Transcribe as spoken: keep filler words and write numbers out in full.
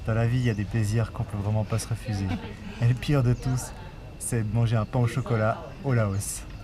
Dans la vie, il y a des plaisirs qu'on peut vraiment pas se refuser. Et le pire de tous, c'est de manger un pain au chocolat au Laos.